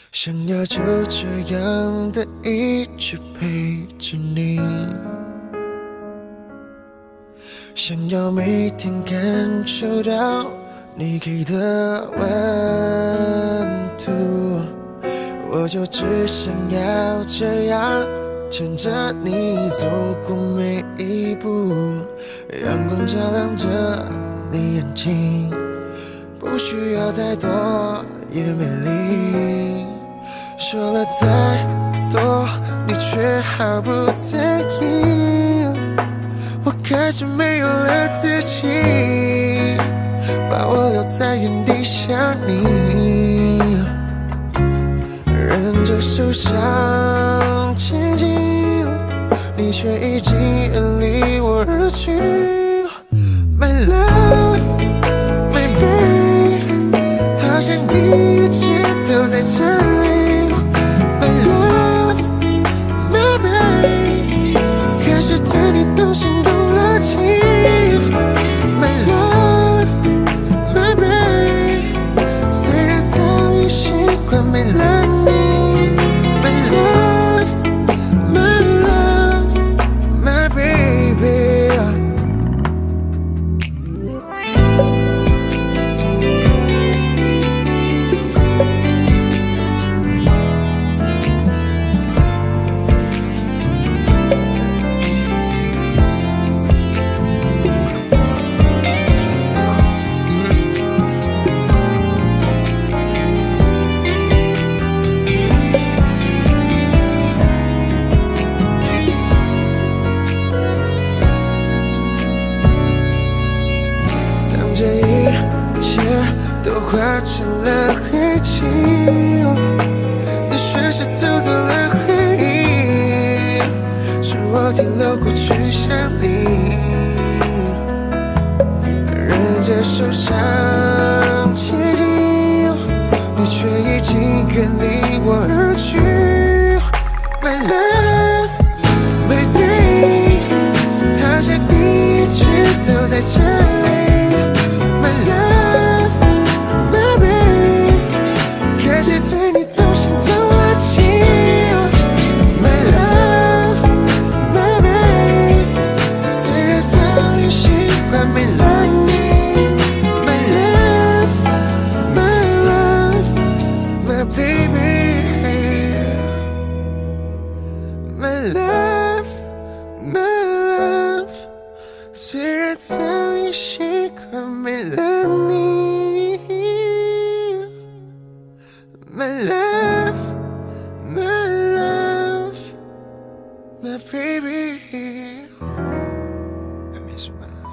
想要就这样的一直陪着你，想要每天感受到你给的温度，我就只想要这样牵着你走过每一步，阳光照亮着你眼睛，不需要再多也美丽。说了再多，你却毫不在意。我开始没有了自己，把我留在原地想你，忍着受伤前进，你却已经远离我而去。My love, my babe， 好像你一直都在这里。My love, my babe， 开始对你动心动了情。My love, my babe， 虽然早已习惯没了你。My love, my love, my baby。这一切都化成了黑漆，也顺势偷走了回忆，是我停留过去想你，忍着受伤前进，你却已经远离我而去。My love, my babe， 好像你一直都在这里。开始对你动心动了情。My love, my babe， 虽然早已习惯没了你。My love, my love, my baby， My love, my love， 虽然早已习惯没了你。My love, my love, my baby， I miss you, my love.